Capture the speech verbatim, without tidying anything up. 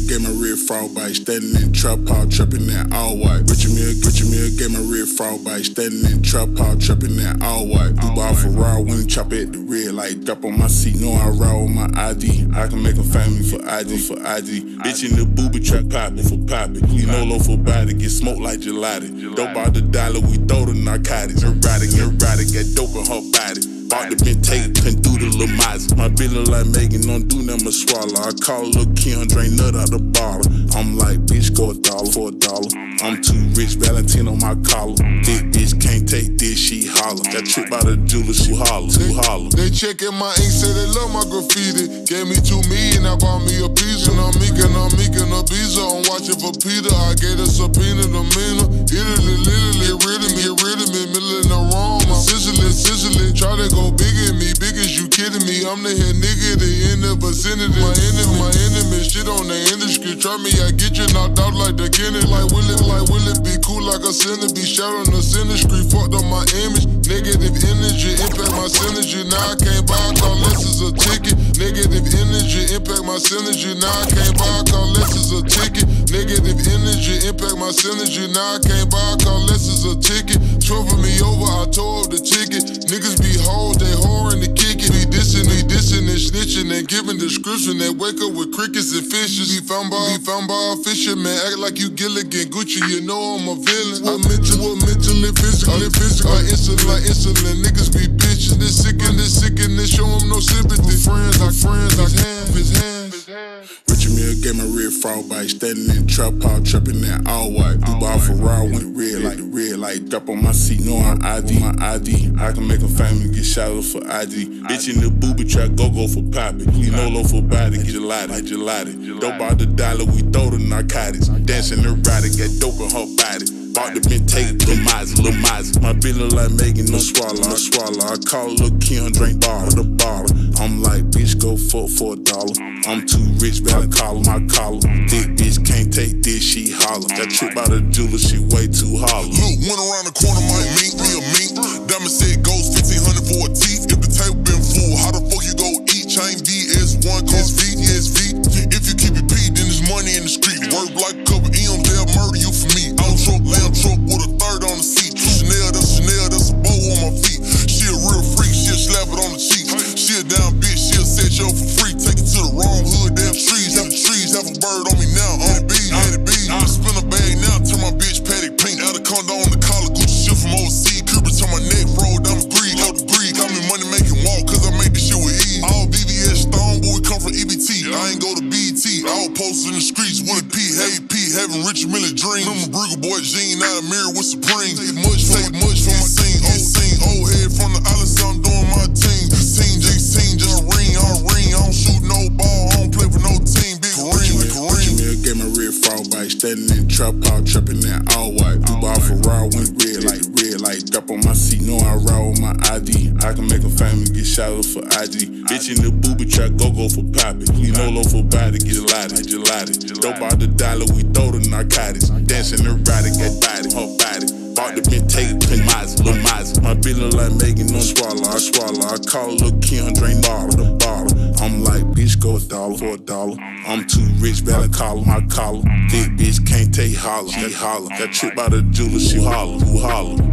gave my red frog bite, standing in trap house, trapping that all white. Richard Mill, Richard Mill gave my red frog bite, standing in trap house, trapping that all white. Dubai Ferrari, when chop at the red light, drop on my seat, know I ride with my I D. I can make a family for I D, for I D. Bitch in the booby trap, poppin' for poppin'. We know low for body, get smoked like gelati. Dope out the dollar, we throw the narcotics. Erotic, erotic, got dope in her body. Bought the been taken, couldn't do the little miser. My bitch look like Megan, don't do nothing but swallow. I call Lil' Kim, drain nut out the bottle. I'm like, bitch, go a dollar for a dollar. I'm too rich, Valentino my collar. Thick bitch can't take this, she holler. Got tripped by the jeweler, she holler, she holler. They checkin' my ink, say they love my graffiti. Gave me two million, I bought me a pizza. And I'm meekin', I'm meekin' a pizza. I'm watching for Peter, I gave a subpoena to Mina. Italy, literally, get rid of me, get rid of me. Middle in the Rome, I'm Sicily, Sicily. Try to go big at me, big as you kidding me. I'm the head nigga, they in the vicinity. My enemy, my enemy, shit on the industry. Try me, I get you knocked out like the Kennedy. Like will it, like will it be cool like a sinner? Be shot on the center street, fucked up my image. Negative energy, impact my synergy. Now I can't buy a car unless it's a ticket. Negative energy, impact my synergy. Now I can't buy a car unless it's a ticket. Negative energy, impact my synergy. Now I can't buy a car unless it's a ticket. Swerving me over, I tore up the ticket. Niggas be hoes, they whoring to kick it. Be dissing, be dissing and snitching and giving description. They wake up with crickets and fishes. Be found by, be found by a fisherman. Act like you Gilligan Gucci, you know I'm a villain. I mental, mentally, physically, physically. Like insulin, like insulin. Niggas be bitches. This sick and this sick and this show them no sympathy. Friends, like friends, like hands, his hands. Richard Mill gave my red frog bite, standing in trap house, trapping that all white. Dubai Ferrari, when the red light, the red light, drop on my seat, know I'm I D, my I D. I can make a family, get shot up for I D. Bitch in the booby trap, go go for poppin'. We know low for body, get gelati, gelati. Dope out the dollar, we throw the narcotics. Dancing erotic, got dope in her body. Bought the been taken, Lil' Miser, Lil' Miser. My bitch look like Megan, no swallow, I swallow. I call Lil' Kim, drink bottle, the bottle. I'm like, bitch, go fuck for a dollar. I'm too rich, better call my collar. Thick bitch can't take this, she holler. Got tripped by the jeweler, she way too holler. Look, went around the corner, might mink me a mink. Diamond said goes fifteen hundred for a teeth. If the table been full, how the fuck you go eat? Chain B S one, cost V, yes V. If you keep it P, then there's money in the street. Work like a couple M's, they'll murder you for me. Out truck, lamb truck with a third on the seat. Chanel, that's Chanel, that's a bow on my feet. She a real freak, she'll slap it on the cheeks. She a down bitch, she'll set you up for free. Take it to the wrong hood, damn trees. Have the trees, have a bird on me now. On the bees, on the bees. I spin a bag now, turn my bitch paddock pink. Out of condo on the collar, Gucci shit from overseas. Cupid on my neck, roll down the greed, out the greed. Got me money making walk, cause I make this shit with ease. All V V S stone, but we come from E B T. I ain't go to B E T, I was posted in the streets with a P. Hey P, having Richard Mille dreams. Remember BigWalkDog Jean, out of mirror with Supreme. Take much, take much from my scene. Old scene, old head from the island, so I'm doing my team. Team J team, just a ring, I ring. I don't shoot no ball, I don't play for no team. Big Kareem, Kareem. Mill gave my red frog bite, standing in trap house, trapping that all white. Dubai Ferrari, when red light, red light, drop on my seat, know I ride with my I D. I can make a family, get shot up for I D. Bitch in the booby trap, go go for poppin'. We know low for body, get gelati, gelati. Dope out the dollar, we throw the narcotics. Dancing erotic, got body, her body. Bought the been taken, Lil' Miser, Lil' Miser. My bitch look like Megan, no swallow, I swallow. I call Lil' Kim, drink bottle, the bottle. I'm like, bitch, go a dollar for a dollar. I'm too rich, better call my collar. Thick bitch can't take holler, she holler. Got tripped by the jeweler, she holler, who holler.